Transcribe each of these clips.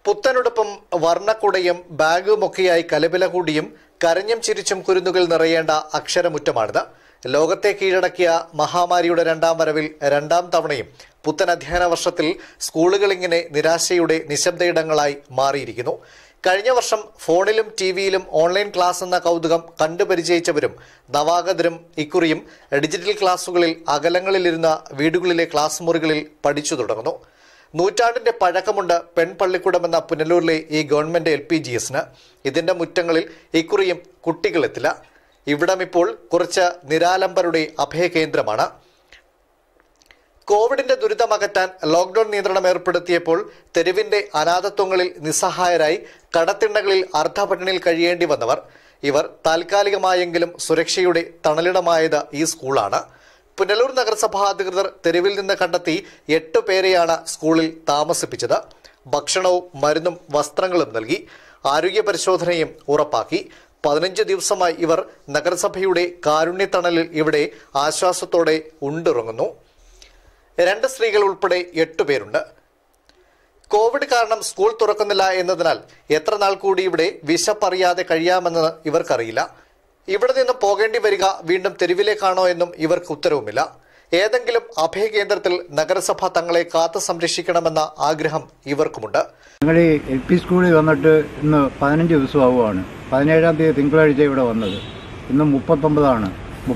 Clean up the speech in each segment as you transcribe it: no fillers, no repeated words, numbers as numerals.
പുത്തനുടുപ്പും വർണ്ണക്കുടയും ബാഗുമൊക്കെയായി കലപില കൂടിയും കരഞ്ഞും ചിരിച്ചും കുരുന്നുകൾ നിറയേണ്ട അക്ഷരമുറ്റമാണിത്. ലോകത്തെ കീഴടക്കിയ മഹാമാരിയുടെ രണ്ടാം വരവിൽ രണ്ടാം തവണയും പുത്തൻ അധ്യയന വർഷത്തിൽ സ്കൂളുകൾ ഇങ്ങനെ നിരാശയുടെ നിശബ്ദയിടങ്ങളായി മാറിയിരിക്കുന്നു. കഴിഞ്ഞ വർഷം ഫോണിലും ടിവിയിലും ഓൺലൈൻ ക്ലാസ് എന്ന കൗതുകം കണ്ടുപരിചയിച്ചവരും നവാഗതരും ഇക്കുറിയും ഡിജിറ്റൽ ക്ലാസുകളിൽ അകലങ്ങളിലിരുന്ന വീടുകളിലെ ക്ലാസ് മുറികളിൽ പഠിച്ചു തുടങ്ങുന്നു. നൂറ്റാണ്ടിന്റെ പഴക്കമുണ്ട് പെൺപള്ളിക്കൂടമെന്ന പുനലൂരിലെ ഈ ഗവൺമെന്റ് LPGSന്. ഇതിന്റെ മുറ്റങ്ങളിൽ ഇക്കുറിയും കുട്ടികളെത്തില്ല. ഇവിടം ഇപ്പോൾ കുറച്ച് നിരാലംബരുടെ അഭയകേന്ദ്രമാണ്. കോവിഡിന്റെ ദുരിതമകറ്റാൻ ലോക്ഡൌൺ നിയന്ത്രണം ഏർപ്പെടുത്തിയപ്പോൾ തെരുവിന്റെ അനാഥത്വങ്ങളിൽ നിസ്സഹായരായി കടത്തിണ്ണകളിൽ അർദ്ധപട്ടിണിയിൽ കഴിയേണ്ടി വന്നവർ, ഇവർ താൽക്കാലികമായെങ്കിലും സുരക്ഷയുടെ തണലിടമായത് ഈ സ്കൂളാണ്. പുനലൂർ നഗരസഭാ അധികൃതർ തെരുവിൽ നിന്ന് കണ്ടെത്തി 8 പേരെയാണ് സ്കൂളിൽ താമസിപ്പിച്ചത്. ഭക്ഷണവും മരുന്നും വസ്ത്രങ്ങളും നൽകി. ആരോഗ്യ പരിശോധനയും ഉറപ്പാക്കി. 15 ദിവസമായി ഇവർ നഗരസഭയുടെ കാരുണ്യത്തണലിൽ ഇവിടെ ആശ്വാസത്തോടെ ഉണ്ടിറങ്ങുന്നു. 2 സ്ത്രീകൾ ഉൾപ്പെടെ 8 പേരുണ്ട്. കോവിഡ് കാരണം സ്കൂൾ തുറക്കുന്നില്ല എന്നതിനാൽ എത്ര നാൾ കൂടി ഇവിടെ വിശപ്പറിയാതെ കഴിയാമെന്ന് ഇവർക്കറിയില്ല. ഇവിടെ നിന്ന് പോകേണ്ടി വരിക വീണ്ടും തെരുവിലേക്കാണോ എന്നും ഇവർക്ക് ഉത്തരവുമില്ല. ഏതെങ്കിലും അഭയകേന്ദ്രത്തിൽ നഗരസഭ തങ്ങളെ കാത്തു സംരക്ഷിക്കണമെന്ന ആഗ്രഹം ഇവർക്കുമുണ്ട്. ഞങ്ങൾ ഈ LP സ്കൂളിൽ വന്നിട്ട് ഇന്ന് 15 ദിവസമാവുകയാണ്. 17-ാം തീയതി തിങ്കളാഴ്ച ഇവിടെ വന്നത്. ഇന്ന് 39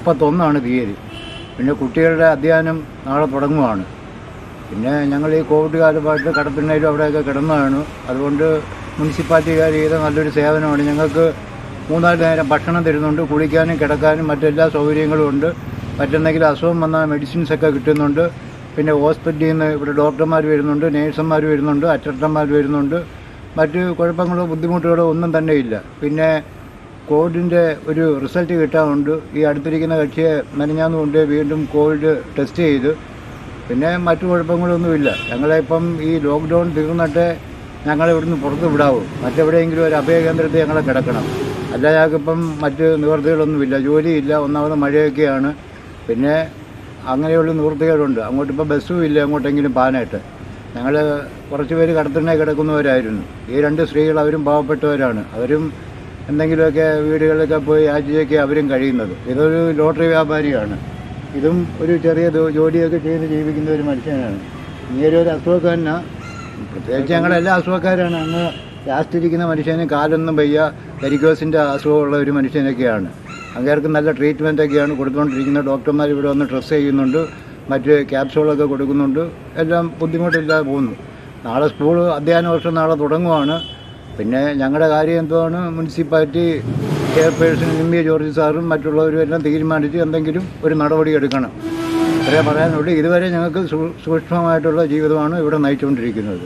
31 തീയതി. പിന്നെ കുട്ടികളുടെ അധ്യയനം നാളെ തുടങ്ങുകയാണ്. പിന്നെ ഞങ്ങൾ ഈ കോവിഡ് കാലമായിട്ട് കടത്തിണ്ണയിലും അവിടെയൊക്കെ കിടന്നതാണ്. അതുകൊണ്ട് മുനിസിപ്പാലിറ്റിക്കാർ ചെയ്ത നല്ലൊരു സേവനമാണ്. ഞങ്ങൾക്ക് 3-4 നേരം ഭക്ഷണം തരുന്നുണ്ട്, കുളിക്കാനും കിടക്കാനും മറ്റെല്ലാ സൗകര്യങ്ങളും ഉണ്ട്. മറ്റെന്തെങ്കിലും അസുഖം വന്നാൽ മെഡിസിൻസൊക്കെ കിട്ടുന്നുണ്ട്. പിന്നെ ഹോസ്പിറ്റലിൽ നിന്ന് ഇവിടെ ഡോക്ടർമാർ വരുന്നുണ്ട്, നേഴ്സുമാർ വരുന്നുണ്ട്, അറ്റൻഡർമാർ വരുന്നുണ്ട്. മറ്റ് കുഴപ്പങ്ങളോ ബുദ്ധിമുട്ടുകളോ ഒന്നും തന്നെ ഇല്ല. പിന്നെ കോവിഡിൻ്റെ ഒരു റിസൾട്ട് കിട്ടാറുണ്ട്. ഈ അടുത്തിരിക്കുന്ന കക്ഷിയെ മെനഞ്ഞാന്നുകൊണ്ട് വീണ്ടും കോവിഡ് ടെസ്റ്റ് ചെയ്ത്. പിന്നെ മറ്റു കുഴപ്പങ്ങളൊന്നുമില്ല. ഞങ്ങളിപ്പം ഈ ലോക്ക്ഡൗൺ തീർന്നിട്ട് ഞങ്ങളിവിടുന്ന് പുറത്ത് വിടാവും. മറ്റെവിടെയെങ്കിലും ഒരു അഭയകേന്ദ്രത്തിൽ ഞങ്ങളെ കിടക്കണം. അല്ല, ഞങ്ങൾക്കിപ്പം മറ്റ് നിവൃത്തികളൊന്നുമില്ല. ജോലിയില്ല, ഒന്നാമത് മഴയൊക്കെയാണ്. പിന്നെ അങ്ങനെയുള്ള നിവൃത്തികളുണ്ട്. അങ്ങോട്ടിപ്പോൾ ബസ്സും ഇല്ല അങ്ങോട്ടെങ്കിലും പാനായിട്ട്. ഞങ്ങൾ കുറച്ച് പേര് കടത്തിണ്ണെ കിടക്കുന്നവരായിരുന്നു. ഈ 2 സ്ത്രീകൾ അവരും പാവപ്പെട്ടവരാണ്. അവരും എന്തെങ്കിലുമൊക്കെ വീടുകളിലൊക്കെ പോയി ആഴ്ചയൊക്കെ അവരും കഴിയുന്നത്. ഇതൊരു ലോട്ടറി വ്യാപാരിയാണ്. ഇതും ഒരു ചെറിയ ജോലിയൊക്കെ ചെയ്ത് ജീവിക്കുന്ന ഒരു മനുഷ്യനാണ്. ഇങ്ങനൊരു അസുഖക്കാരനാണ്. പ്രത്യേകിച്ച് ഞങ്ങളെല്ലാ അസുഖക്കാരാണ്. അന്ന് ലാസ്റ്റിരിക്കുന്ന മനുഷ്യന് കാലൊന്നും വയ്യ, വെരിക്കോസിൻ്റെ അസുഖമുള്ള ഒരു മനുഷ്യനൊക്കെയാണ്. അങ്ങേർക്ക് നല്ല ട്രീറ്റ്മെൻറ്റൊക്കെയാണ് കൊടുത്തുകൊണ്ടിരിക്കുന്നത്. ഡോക്ടർമാർ ഇവിടെ വന്ന് ഡ്രസ്സ് ചെയ്യുന്നുണ്ട്, മറ്റ് ക്യാപ്സുകളൊക്കെ കൊടുക്കുന്നുണ്ട്. എല്ലാം ബുദ്ധിമുട്ടില്ലാതെ പോകുന്നു. നാളെ സ്കൂൾ അധ്യയന വർഷം നാളെ തുടങ്ങുവാണ്. പിന്നെ ഞങ്ങളുടെ കാര്യം എന്താണ്, മുനിസിപ്പാലിറ്റി ചെയർപേഴ്സൺ MA ജോർജ് സാറും മറ്റുള്ളവരും എല്ലാം തീരുമാനിച്ച് എന്തെങ്കിലും ഒരു നടപടി എടുക്കണം. അത്രേ പറയാനുള്ളൂ. ഇതുവരെ ഞങ്ങൾക്ക് സൂക്ഷ്മമായിട്ടുള്ള ജീവിതമാണ് ഇവിടെ നയിച്ചുകൊണ്ടിരിക്കുന്നത്.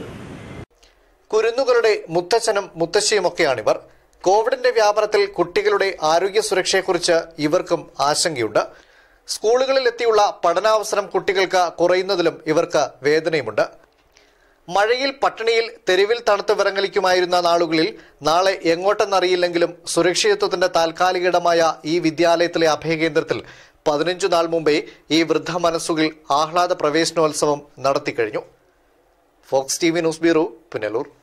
കുരുന്നുകളുടെ മുത്തച്ഛനും മുത്തശ്ശിയുമൊക്കെയാണിവർ. കോവിഡിന്റെ വ്യാപനത്തിൽ കുട്ടികളുടെ ആരോഗ്യ സുരക്ഷയെക്കുറിച്ച് ഇവർക്കും ആശങ്കയുണ്ട്. സ്കൂളുകളിൽ എത്തിയുള്ള പഠനാവസരം കുട്ടികൾക്ക് കുറയുന്നതിലും ഇവർക്ക് വേദനയുമുണ്ട്. മഴയിൽ പട്ടിണിയിൽ തെരുവിൽ തണുത്ത് വിറങ്ങലിക്കുമായിരുന്ന നാളുകളിൽ നാളെ എങ്ങോട്ടെന്നറിയില്ലെങ്കിലും സുരക്ഷിതത്വത്തിന്റെ താൽക്കാലിക ഇടമായ ഈ വിദ്യാലയത്തിലെ അഭയകേന്ദ്രത്തിൽ 15 നാൾ മുമ്പേ ഈ വൃദ്ധ മനസ്സുകൾ ആഹ്ലാദ പ്രവേശനോത്സവം നടത്തിക്കഴിഞ്ഞു. Fox TV news bureau, Punalur.